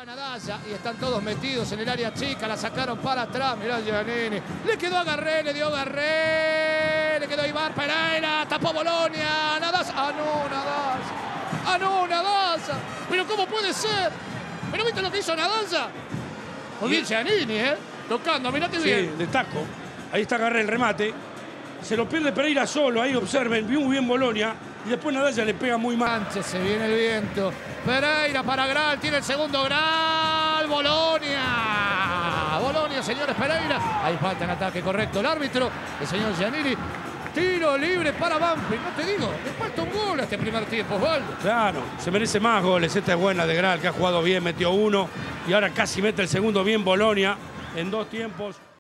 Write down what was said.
Va Nadalla y están todos metidos en el área chica, la sacaron para atrás, mirá Giannini, le quedó a Garré, le dio Garré, le quedó a Ibar Pereira, tapó Bolonia, Nadalla, no, Nadalla, pero ¿cómo puede ser? ¿Pero viste lo que hizo Nadalla? Muy bien Giannini, tocando, mirá que bien. Sí, de taco, ahí está Garré el remate, se lo pierde Pereira solo, ahí observen, vio muy bien Bolonia. Y después Nadalla le pega muy mal. Sánchez, se viene el viento. Pereira para Gral, tiene el segundo Gral. Bolonia. Bolonia, señores, Pereira. Ahí falta en ataque correcto el árbitro, el señor Giannini. Tiro libre para Banfield. No te digo, le falta un gol a este primer tiempo, Osvaldo. Claro, se merece más goles. Esta es buena de Gral, que ha jugado bien, metió uno. Y ahora casi mete el segundo bien Bolonia en 2 tiempos.